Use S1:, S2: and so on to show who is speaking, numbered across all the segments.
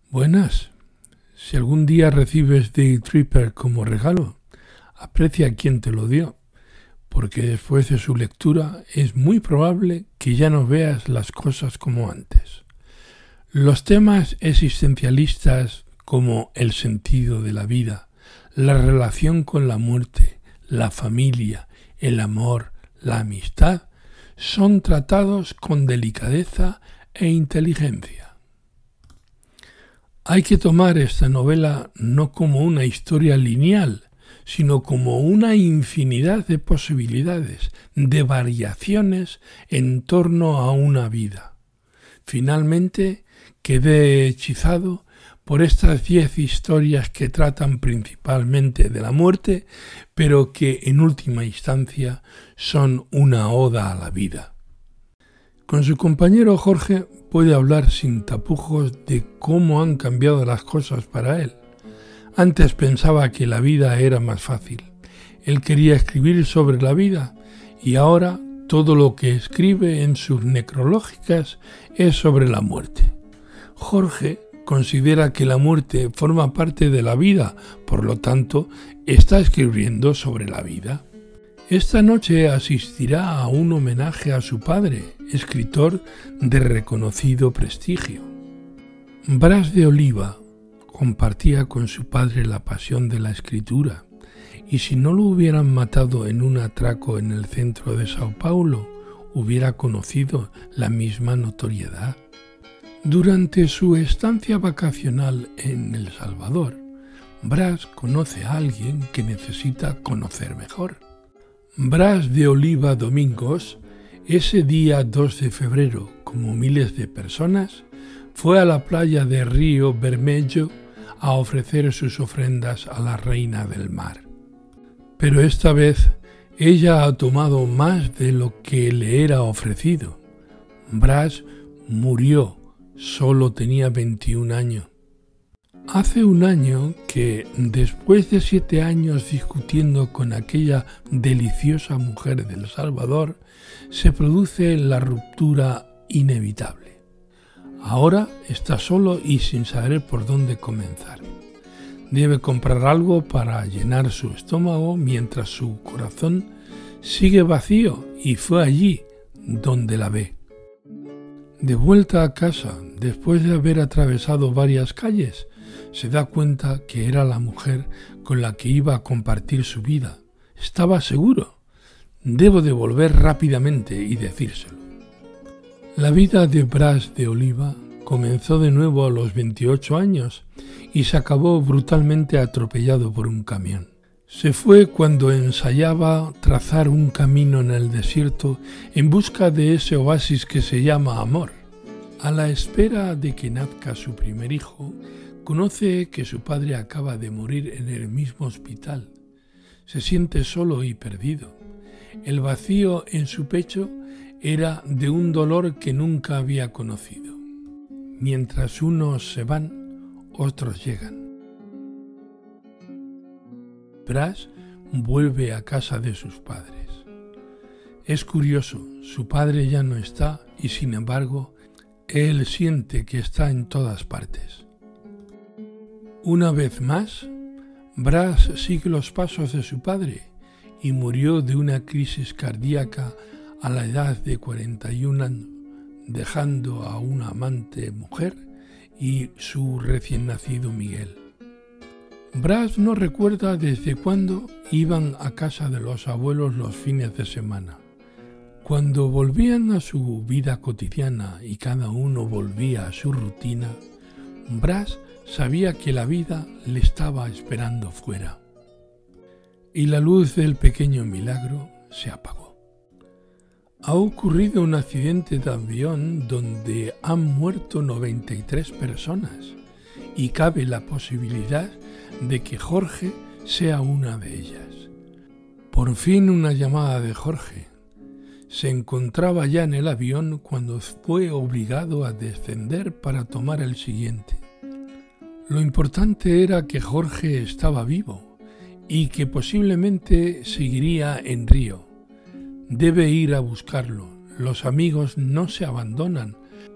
S1: Buenas. Si algún día recibes Day Tripper como regalo, aprecia a quien te lo dio, porque después de su lectura es muy probable que ya no veas las cosas como antes. Los temas existencialistas como el sentido de la vida, la relación con la muerte, la familia, el amor, la amistad, son tratados con delicadeza e inteligencia. Hay que tomar esta novela no como una historia lineal, sino como una infinidad de posibilidades, de variaciones en torno a una vida. Finalmente, quedé hechizado por estas 10 historias que tratan principalmente de la muerte, pero que en última instancia son una oda a la vida. Con su compañero Jorge puede hablar sin tapujos de cómo han cambiado las cosas para él. Antes pensaba que la vida era más fácil. Él quería escribir sobre la vida y ahora todo lo que escribe en sus necrológicas es sobre la muerte. Jorge considera que la muerte forma parte de la vida, por lo tanto, está escribiendo sobre la vida. Esta noche asistirá a un homenaje a su padre, escritor de reconocido prestigio. Bras de Oliva compartía con su padre la pasión de la escritura, y si no lo hubieran matado en un atraco en el centro de Sao Paulo, hubiera conocido la misma notoriedad. Durante su estancia vacacional en El Salvador, Bras conoce a alguien que necesita conocer mejor. Bras de Oliva Domingos, ese día 2 de febrero, como miles de personas, fue a la playa de Río Vermelho a ofrecer sus ofrendas a la reina del mar. Pero esta vez ella ha tomado más de lo que le era ofrecido. Bras murió, solo tenía 21 años. Hace un año que, después de 7 años discutiendo con aquella deliciosa mujer del Salvador, se produce la ruptura inevitable. Ahora está solo y sin saber por dónde comenzar. Debe comprar algo para llenar su estómago mientras su corazón sigue vacío y fue allí donde la ve. De vuelta a casa, después de haber atravesado varias calles, se da cuenta que era la mujer con la que iba a compartir su vida. Estaba seguro. Debo de volver rápidamente y decírselo. La vida de Bras de Oliva comenzó de nuevo a los 28 años y se acabó brutalmente atropellado por un camión. Se fue cuando ensayaba trazar un camino en el desierto en busca de ese oasis que se llama amor. A la espera de que nazca su primer hijo, conoce que su padre acaba de morir en el mismo hospital. Se siente solo y perdido. El vacío en su pecho era de un dolor que nunca había conocido. Mientras unos se van, otros llegan. Bras vuelve a casa de sus padres. Es curioso, su padre ya no está y sin embargo, él siente que está en todas partes. Una vez más, Bras sigue los pasos de su padre y murió de una crisis cardíaca a la edad de 41 años, dejando a una amante mujer y su recién nacido Miguel. Bras no recuerda desde cuándo iban a casa de los abuelos los fines de semana. Cuando volvían a su vida cotidiana y cada uno volvía a su rutina, Bras sabía que la vida le estaba esperando fuera. Y la luz del pequeño milagro se apagó. Ha ocurrido un accidente de avión donde han muerto 93 personas y cabe la posibilidad de que Jorge sea una de ellas. Por fin una llamada de Jorge. Se encontraba ya en el avión cuando fue obligado a descender para tomar el siguiente. Lo importante era que Jorge estaba vivo y que posiblemente seguiría en Río. Debe ir a buscarlo. Los amigos no se abandonan.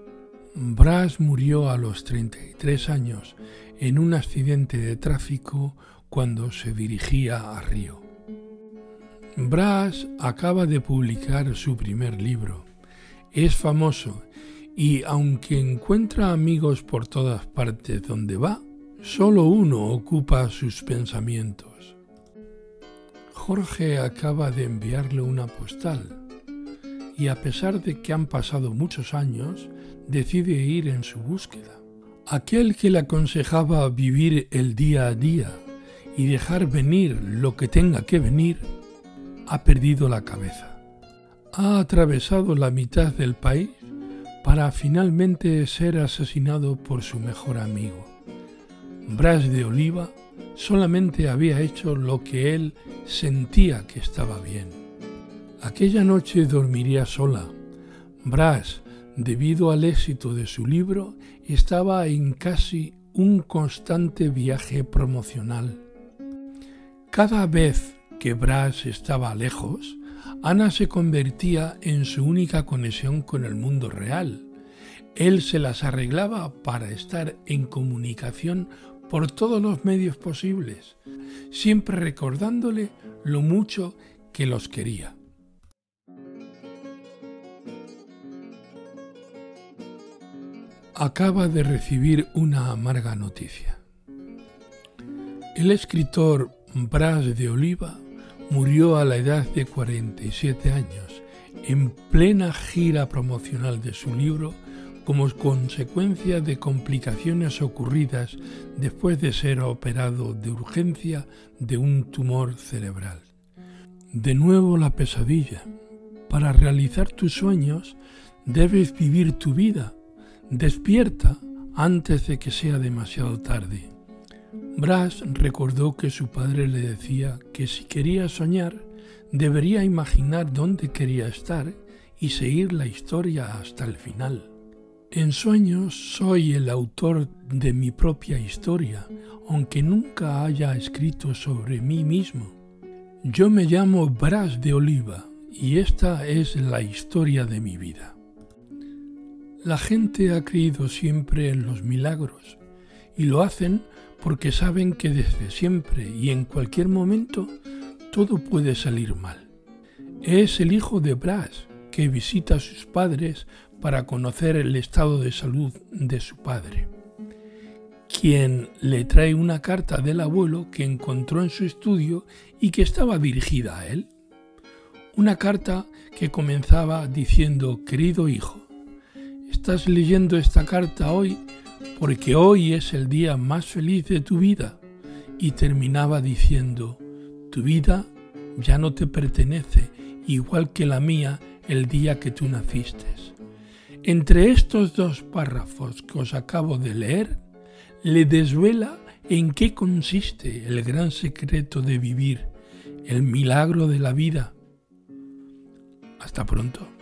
S1: Brass murió a los 33 años en un accidente de tráfico cuando se dirigía a Río. Brass acaba de publicar su primer libro. Es famoso y aunque encuentra amigos por todas partes donde va, solo uno ocupa sus pensamientos. Jorge acaba de enviarle una postal y a pesar de que han pasado muchos años, decide ir en su búsqueda. Aquel que le aconsejaba vivir el día a día y dejar venir lo que tenga que venir, ha perdido la cabeza. Ha atravesado la mitad del país para finalmente ser asesinado por su mejor amigo. Brass de Oliva solamente había hecho lo que él sentía que estaba bien. Aquella noche dormiría sola. Brass, debido al éxito de su libro, estaba en casi un constante viaje promocional. Cada vez que Brass estaba lejos, Ana se convertía en su única conexión con el mundo real. Él se las arreglaba para estar en comunicación por todos los medios posibles, siempre recordándole lo mucho que los quería. Acaba de recibir una amarga noticia. El escritor Brass de Oliva murió a la edad de 47 años, en plena gira promocional de su libro, como consecuencia de complicaciones ocurridas después de ser operado de urgencia de un tumor cerebral. De nuevo la pesadilla. Para realizar tus sueños debes vivir tu vida. Despierta antes de que sea demasiado tarde. Brass recordó que su padre le decía que si quería soñar, debería imaginar dónde quería estar y seguir la historia hasta el final. En sueños soy el autor de mi propia historia, aunque nunca haya escrito sobre mí mismo. Yo me llamo Brass de Oliva y esta es la historia de mi vida. La gente ha creído siempre en los milagros y lo hacen porque saben que desde siempre y en cualquier momento todo puede salir mal. Es el hijo de Brass que visita a sus padres para conocer el estado de salud de su padre, quien le trae una carta del abuelo que encontró en su estudio y que estaba dirigida a él. Una carta que comenzaba diciendo: querido hijo, estás leyendo esta carta hoy porque hoy es el día más feliz de tu vida, y terminaba diciendo: tu vida ya no te pertenece, igual que la mía el día que tú naciste. Entre estos dos párrafos que os acabo de leer, le desvela en qué consiste el gran secreto de vivir, el milagro de la vida. Hasta pronto.